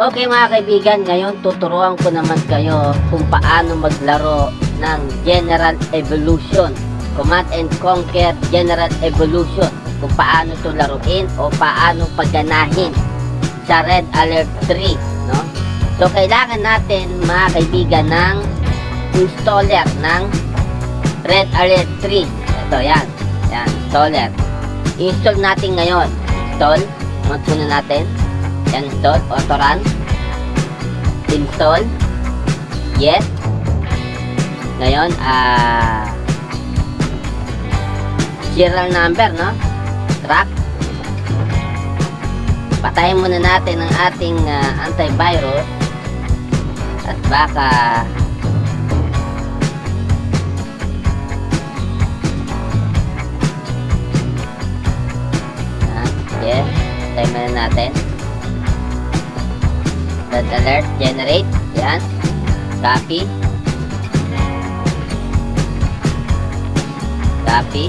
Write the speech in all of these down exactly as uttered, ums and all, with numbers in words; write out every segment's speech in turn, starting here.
Okay mga kaibigan, ngayon tuturuan ko naman kayo kung paano maglaro ng General Evolution, Command and Conquer General Evolution, kung paano ito laruin o paano pagganahin sa Red Alert three, no? So kailangan natin mga kaibigan ng installer ng Red Alert three. Ito yan, yan, installer. Install natin ngayon. Install, muna natin. Yan, install, auto run, install, yes. Ngayon, ah, serial number, no? Track. Patayin muna natin ang ating uh, antivirus at baka ah, yes, patayin muna natin. Red alert, generate, yan, copy, copy,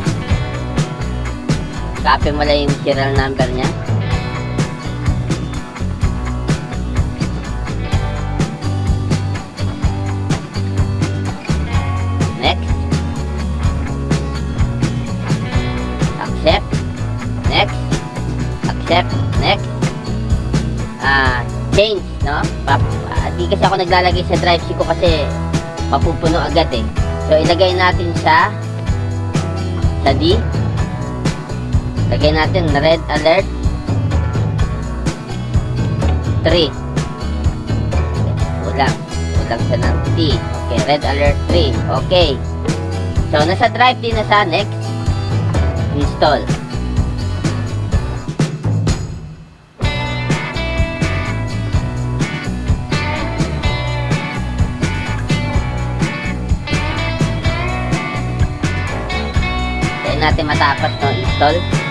copy mo lang yung serial number nya. Next, accept, next, accept, next, ah, change, no? Pap uh, di kasi ako naglalagay sa drive C ko kasi mapupuno agad eh. So ilagay natin sa sa D. Lagay natin na Red Alert three. Ulang. Ulang sa ng T. Okay, Red Alert three. Okay. So nasa drive din na sa next. Install. Natin matapos no install.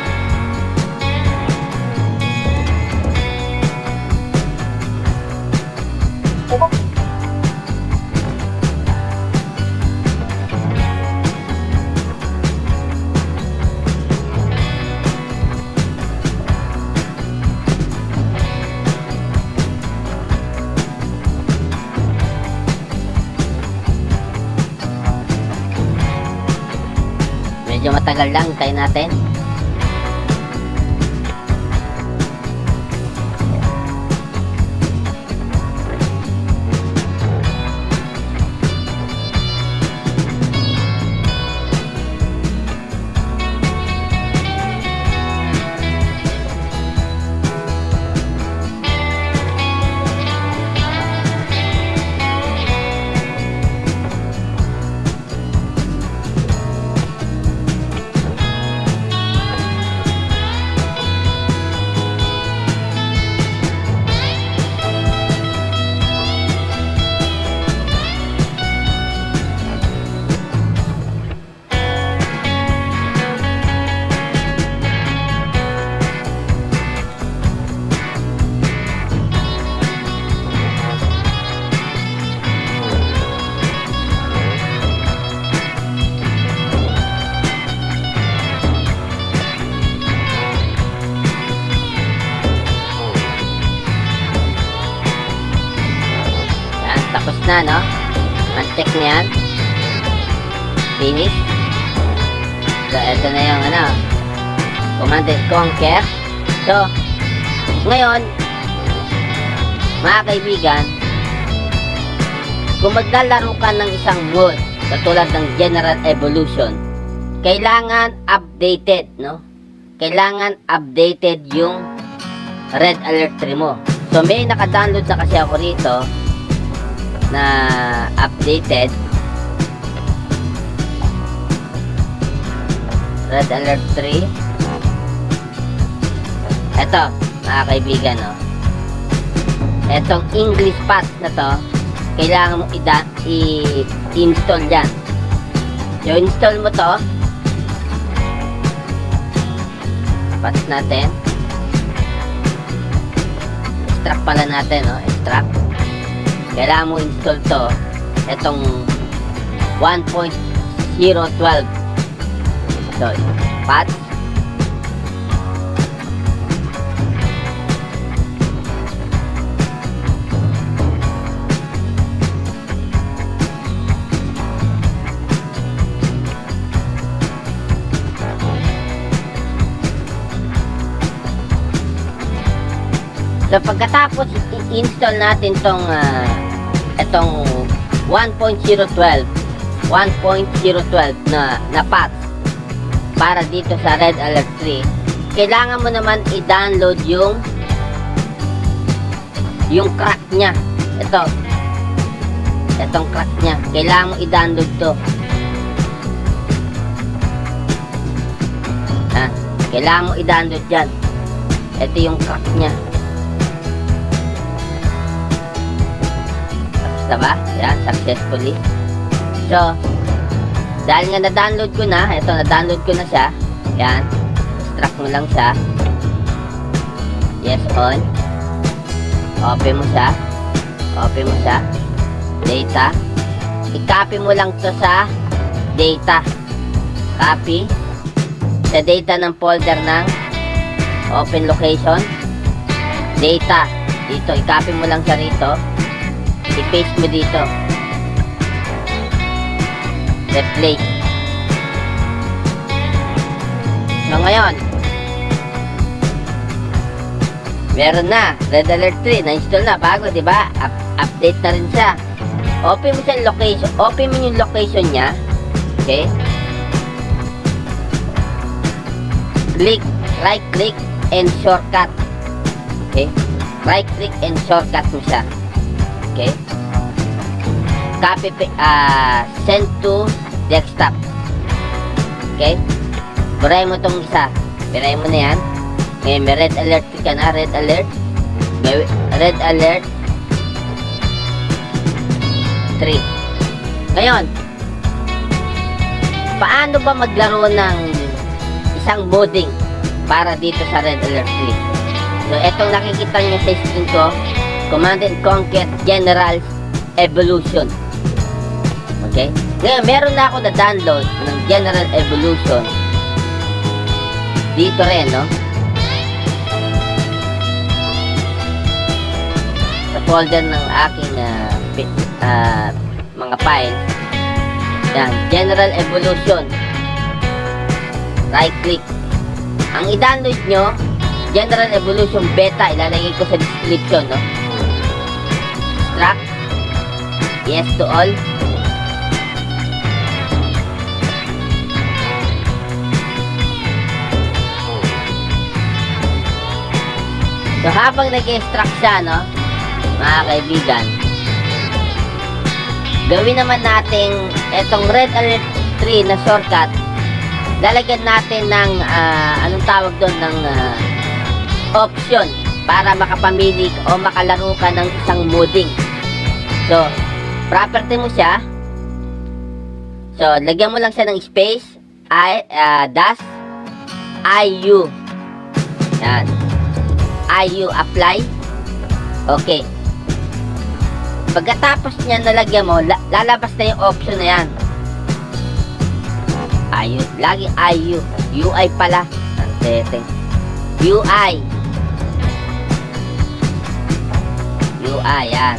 Medyo matagal lang, tayo natin. Tapos na, no? Uncheck na yan. Finish. So, ito na yung, ano, Command and Conquer. So, ngayon, mga kaibigan, kung maglalaro ka ng isang mode, katulad ng General Evolution, kailangan updated, no? Kailangan updated yung Red Alert three mo. So, may naka-download na kasi ako rito na updated Red Alert three. Eto mga kaibigan, no? Etong English patch na to, kailangan mo i-install yan. So install mo to, patch natin, extract pala natin, no? Extract. Kailangan mo install to, etong one point zero twelve. So, patch. So pagkatapos i-install natin tong uh, itong one point zero one twelve na na patch para dito sa Red Alert three, kailangan mo naman i-download yung yung crack nya. Ito itong crack nya, kailangan mo i-download to. Ha? Kailangan mo i-download dyan. Ito yung crack nya. Diba? Yan, successfully. So, dahil nga na-download ko na, ito, na-download ko na siya. Yan. Extract mo lang siya. Yes, on. Open mo siya. Open mo siya. Data. I-copy mo lang to sa data. Copy. Sa data ng folder ng open location. Data. Dito, i-copy mo lang siya rito. I-paste mo dito. Replace. So ngayon, meron na Red Alert three na install na bago, di ba? Up update na rin siya. Open mo siya location, open mo yung location niya. Okay? Click, right click and shortcut. Okay? Right click and shortcut mo siya. Okay? Copy, uh, send to desktop. Okay? Buray mo tong isa. Buray mo na yan. May, may red alert ka na. Red alert. May red alert three. Ngayon, paano ba maglaro ng isang modding para dito sa Red Alert three? So, etong nakikita nyo sa screen ko, Command and Conquer General Evolution. Okay? Ngayon, meron na ako na-download ng General Evolution. Dito rin, no? Sa folder ng aking uh, uh, mga files. Yan, General Evolution. Right click. Ang i-download nyo, General Evolution Beta, ilalagay ko sa description, no? Extract. Yes to all. So, habang nag-extract siya, no, mga kaibigan, gawin naman natin itong Red Alert three na shortcut. Lalagyan natin ng, uh, anong tawag doon, ng uh, option para makapamili o makalaro ka ng isang modding. So, property mo siya. So, lagyan mo lang siya ng space, I, uh, dash, I U. Yan. I U, apply. Okay. Pagkatapos niya nalagyan mo, la lalabas na yung option na yan. I U. Lagi I U. U I pala. Ang setting. U I. U I, yan.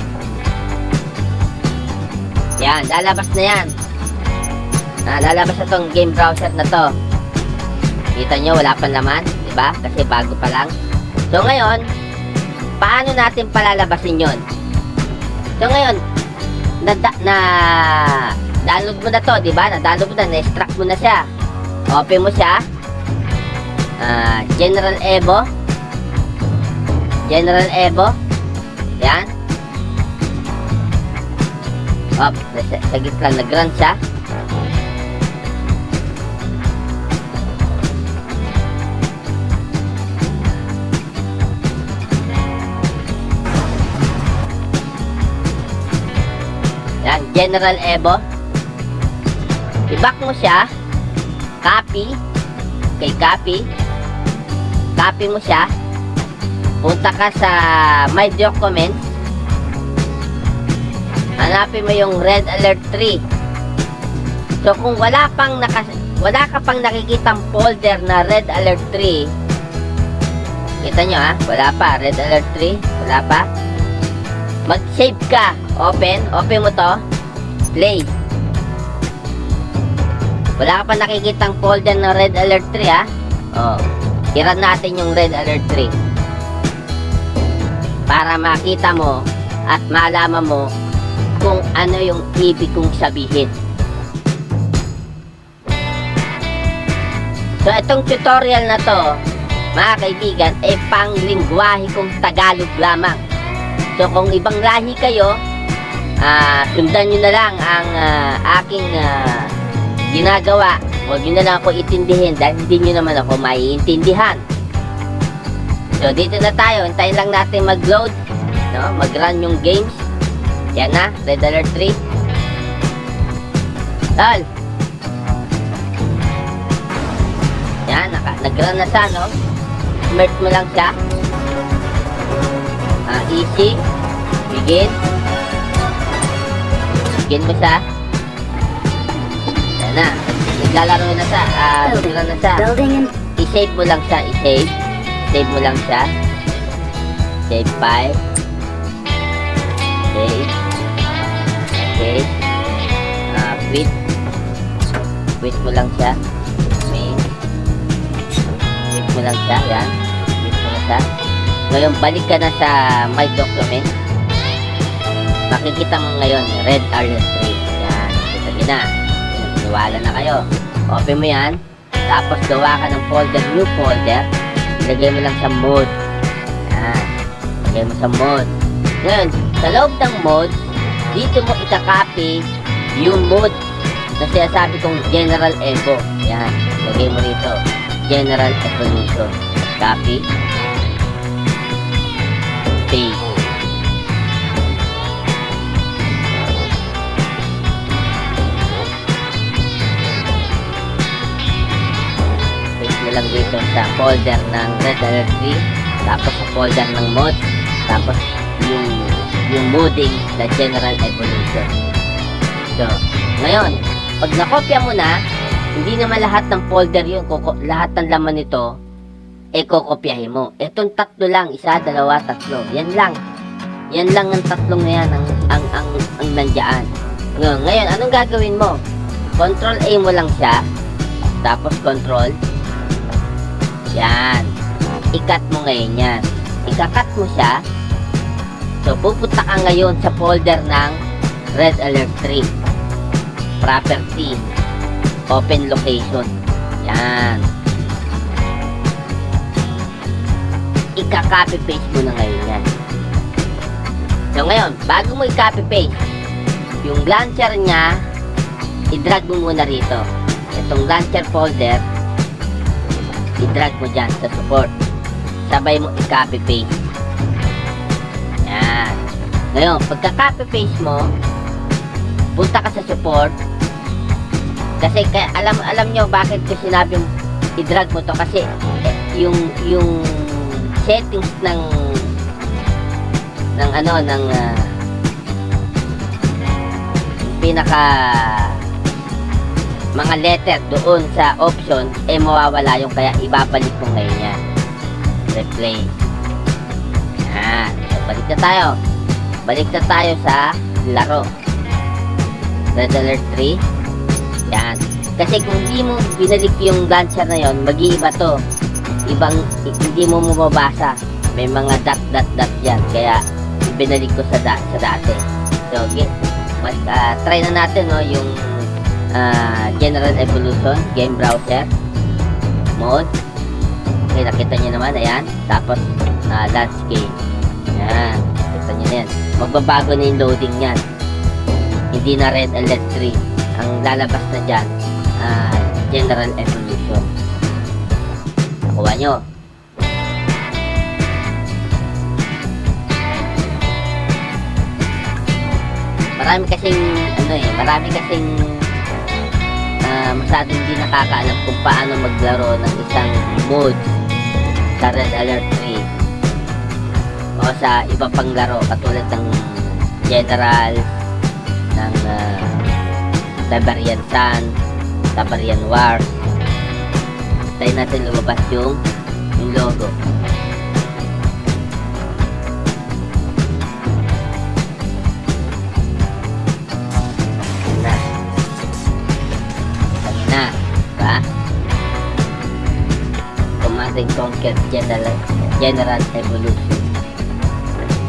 Yan, lalabas na yan. Ah, lalabas na tong game browser na to. Kita nyo, wala pang laman. Diba? Kasi bago pa lang. So ngayon, paano natin palalabasin yon? So ngayon, na, na download mo na to, di ba? Na download mo na, na-extract mo na siya. Open mo siya. Uh, General Evo. General Evo. Yan. Op, sagit lang, nag-run siya. Yan, General Evo. I-back mo siya. Copy. Okay, copy. Copy mo siya. Punta ka sa My Documents. Hanapin mo yung Red Alert three. So, kung wala pang naka, wala ka pang nakikitang folder na Red Alert three, kita nyo ha, wala pa, Red Alert three, wala pa. Mag-save ka. Open. Open mo to. Play. Wala ka pa nakikitang folder ng Red Alert three, ha? Oh. I-run natin yung Red Alert three. para makita mo at malaman mo kung ano yung ibig kong sabihin. So, itong tutorial na to, mga kaibigan, ay pang lingwahe kong Tagalog lamang. So, kung ibang lahi kayo, uh, sundan nyo na lang ang uh, aking uh, ginagawa. Huwag nyo na lang ako itindihin dahil hindi nyo naman ako maiintindihan. So, dito na tayo. Hintayin lang natin mag-load, no? Mag-run yung games. Yan na, Red Alert three. Tol. Yan, nag-run na siya, no? Smert mo lang siya. Ah, easy. Begin. Begin mo siya. Yan na. Naglalaro na siya. Ah, nag-run na siya. I-save mo lang siya. I-save. Save mo lang siya. Save file. Save. Okay. Ah, quit. Quit mo lang siya. Main. Quit mo lang siya. Yan. Quit mo lang siya. Ngayon, balik ka na sa My Document. Makikita mo ngayon, Red Alert three. Yan. Kita nyo na. Niwala na kayo. Open mo yan. Tapos gawa ka ng folder, new folder. Ilagay mo lang sa mode. Yan. Ilagay mo sa mode. Ngayon, sa loob ng mode, dito mo itakopy yung mode na sinasabi kong General Evo. Yan. Ilagay mo rito. General Evolution. Copy. Paste. Paste mo lang dito sa folder ng Red Alert three. Tapos sa folder ng mod. Tapos yung yung modding na General Evolution. So, ngayon, pag nakopya mo na, hindi naman lahat ng folder yun, kuko, lahat ng laman nito, eh kokopyahin mo. Itong tatlo lang, isa, dalawa, tatlo. Yan lang. Yan lang ang tatlong na yan, ang, ang, ang, ang nandiyan. Ngayon, ngayon, anong gagawin mo? Control A mo lang siya, tapos Control. Yan. I-cut mo ngayon yan. Ika-cut mo siya. So, pupunta ka ngayon sa folder ng Red Alert three. Property. Open location. Yan. Ika-copy paste mo na ngayon yan. So, ngayon, bago mo i-copy paste, yung launcher niya, i-drag mo muna rito. Itong launcher folder, i-drag mo dyan sa support. Sabay mo i-copy paste. Yan. Ngayon, pagka-copy paste mo, punta ka sa support. Kasi kaya, alam alam nyo bakit ko sinabing i-drag mo to, kasi eh, yung yung settings ng ng ano ng uh, pinaka mga letter doon sa option eh mawawala yung, kaya ibabalik mo ngayon yan. Replay. Yan. So, balik na tayo. Balik na tayo sa laro. Red Alert three. Yan. Kasi kung hindi mo binalik yung launcher na yon, mag-iiba to. Ibang, hindi mo mababasa. May mga dot dot dot yan. Kaya, binalik ko sa, da, sa dati. So, okay. Mas, uh, try na natin, no, yung uh, General Evolution, Game Browser, Mode. Okay, nakita nyo naman, ayan. Tapos, uh, Landscape. Ayan. Nakita nyo na yan. Magbabago na yung loading yan. Hindi na Red Alert three. Ang lalabas na dyan, uh, General Evolution. Nakuha nyo. Marami kasing, ano eh, marami kasing uh, masyadong hindi nakakaalam kung paano maglaro ng isang mode sa Red Alert three o sa iba pang laro katulad ng General, ng uh, Tiberian Sun, Tiberian Wars. Tayo natin lumabas yung yung logo. Ayan na. Ayan na. Diba? Command and Conquer General, General Evolution.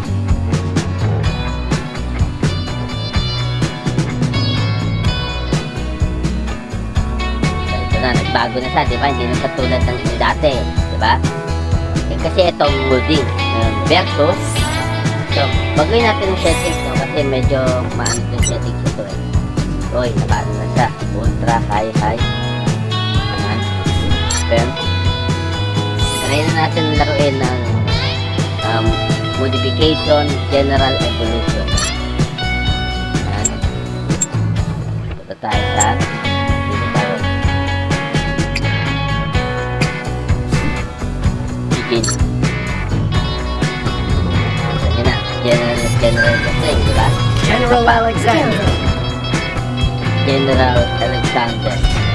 na, nagbago na siya, di ba? Hindi na katulad ng dati, di ba? Eh, kasi itong modding um, versus, so, baguhin natin yung settings, no? Kasi medyo maano yung settings ito eh. Uy, nabaano na siya. Ultra, high, high. Ayan. Then, try na natin laruin ng um, modification, general evolution. Ayan. Ito tayo sa dito tayo. Begin. Ayan na. General, general thing, diba? General Alexander. General Alexander.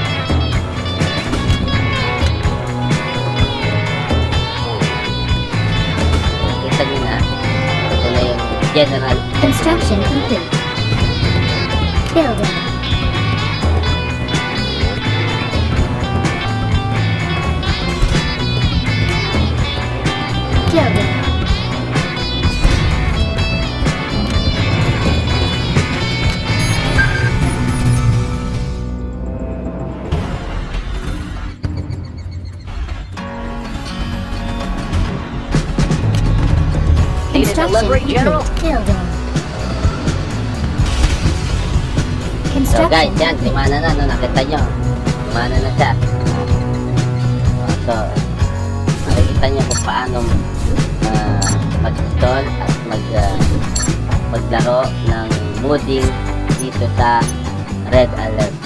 Kita nyo na. Ito na yung General. Construction complete. Building. Building. Delivery, General. Building. So guys, Construction yan. Limana na. No? Nakita nyo. Limana na siya. So, makikita nyo kung paano uh, mag-install at mag, uh, maglaro ng modding dito sa Red Alert.